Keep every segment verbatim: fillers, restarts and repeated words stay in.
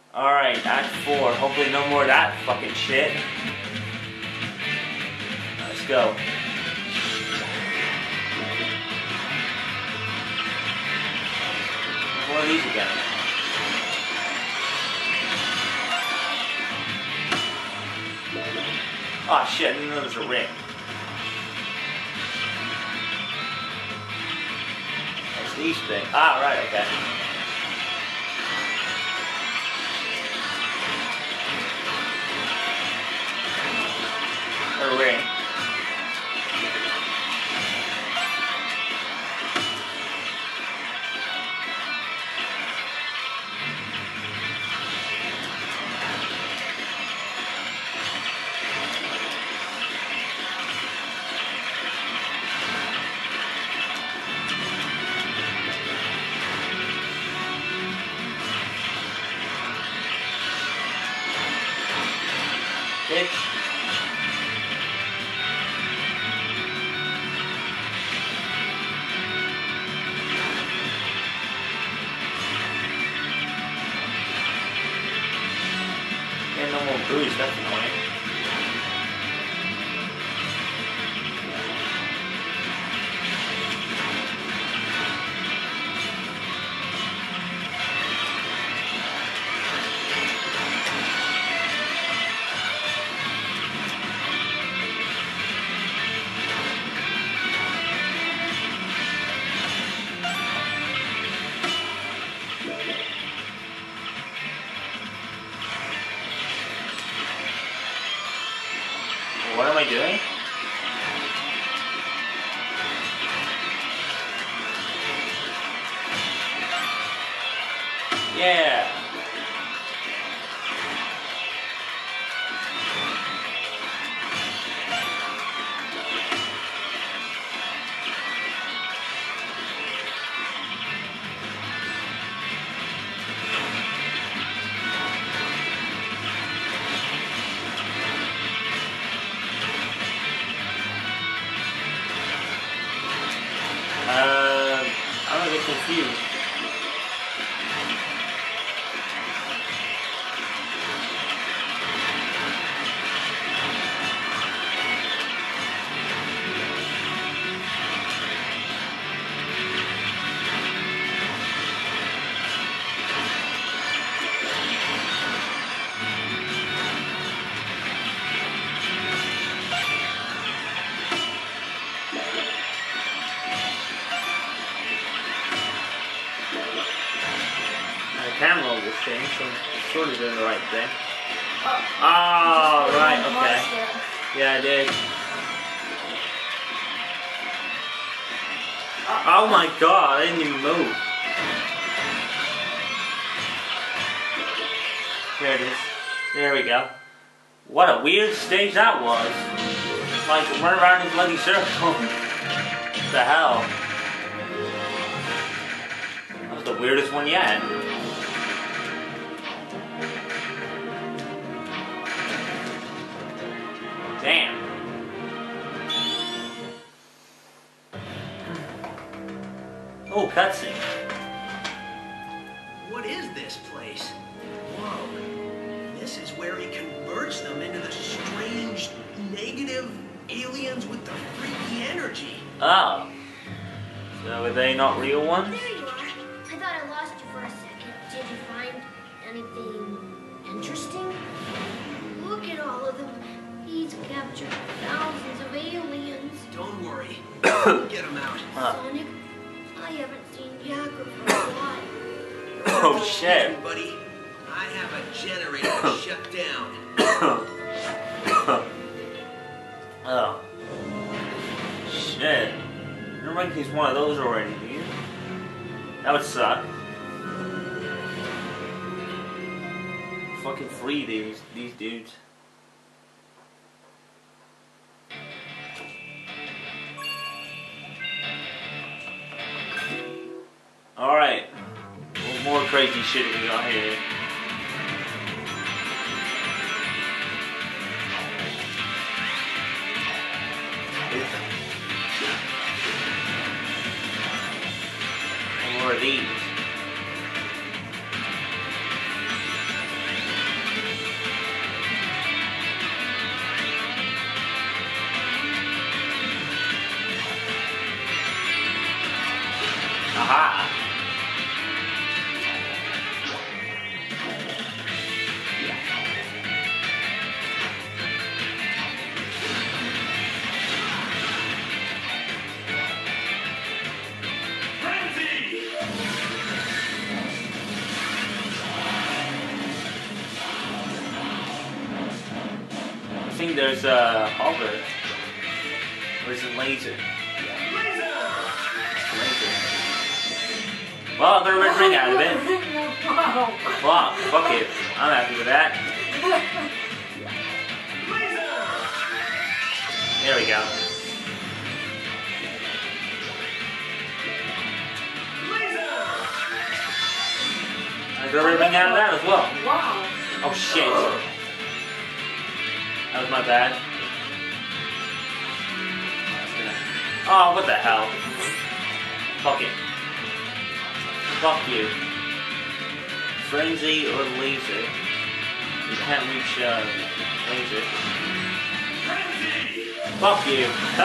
Alright, Act four. Hopefully no more of that fucking shit. Let's go. More of these again. Oh shit, I didn't know there was a ring. That's these things. Ah, right, okay. A ring. Bitch. And no more booze, that's annoying. What am I doing? Yeah. Uh, I'm gonna get confused. Camera will thing, so I'm sort of doing the right thing. Oh, oh right, okay. Yeah, I did. Oh my god, I didn't even move. There it is. There we go. What a weird stage that was. Like, run around in a bloody circle. What the hell? That was the weirdest one yet. Damn. Oh, cutscene. What is this place? Whoa. This is where he converts them into the strange, negative aliens with the freaky energy. Oh. So are they not real ones? There you are. I thought I lost you for a second. Did you find anything interesting? Look at all of them. He's captured thousands of aliens. Don't worry. We'll get them out. Huh. Sonic, I haven't seen Yacker for a while. Oh shit. Everybody, I have a generator shut down. Oh. Shit. You don't think he's one of those already, do you? That would suck. Fucking free these these dudes. Alright. What more crazy shit we got here? What more of these? think there's a hover. Or is it laser? Laser. Well, I got a red ring out of it. Well, fuck it. I'm happy with that. There we go. I got a red ring out of that as well. Wow. Oh shit. That was my bad. Oh, what the hell? Fuck it. Fuck you. Frenzy or laser? You can't reach uh, laser. Fuck you.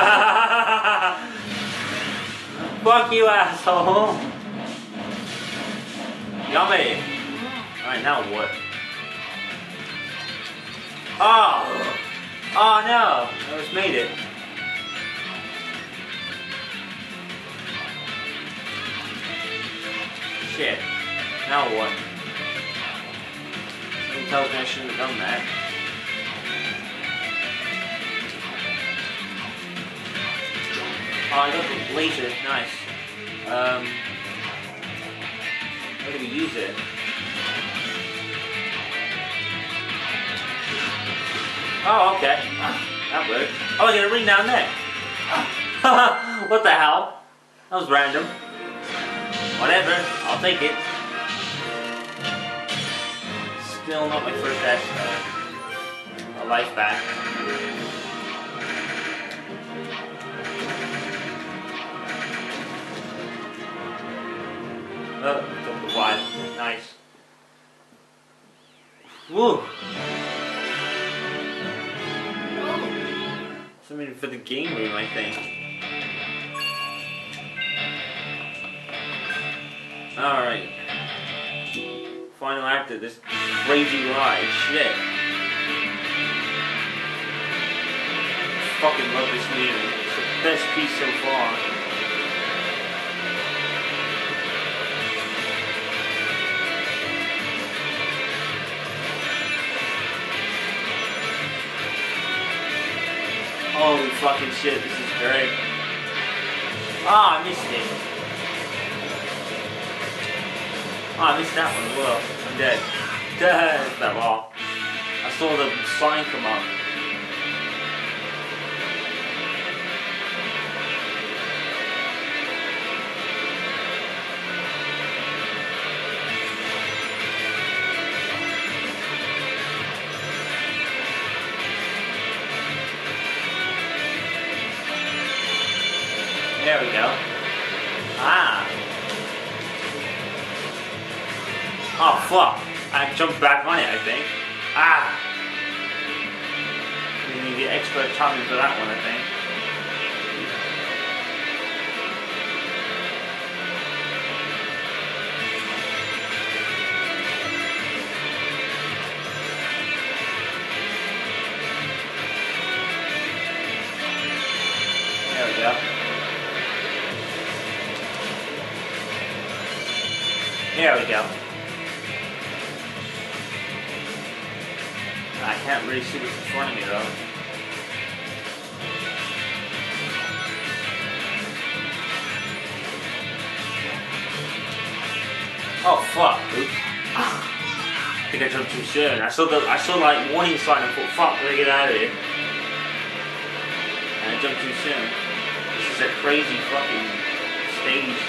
Fuck you, asshole. Yummy. Alright, now what? Oh! Oh no! I just made it. Shit. Now what? Something tells me I shouldn't have done that. Oh, I got the laser. Nice. Um... How do we use it? Oh, okay. That worked. Oh, I got a ring down there. What the hell? That was random. Whatever, I'll take it. Still not my first Asteroid. A life back. Oh, took the fly. Nice. Woo! Something for the game room, I think. Alright. Final act of this crazy ride. Shit. Fucking love this movie. It's the best piece so far. Holy fucking shit, this is great. Ah, I missed it. Oh, I missed that one as well. I'm dead. Dead. That well. I saw the sign come up. There we go. Ah. Oh fuck. I jumped back on it, I think. Ah. We need the expert timing for that one, I think. There we go. There we go. I can't really see what's in front of me though. Oh fuck, oops. I think I jumped too soon. I saw the I saw like warning sign and thought, fuck, let me get out of here. And I jumped too soon. This is a crazy fucking stage.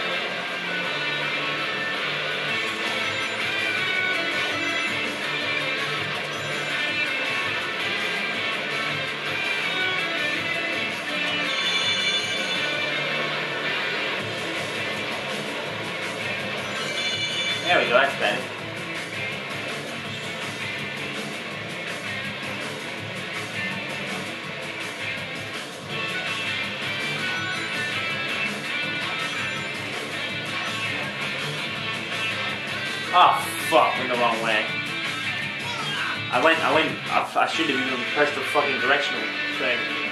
There we go, that's better. Oh fuck, went the wrong way. I went, I went, I, I should have even pressed the fucking directional thing.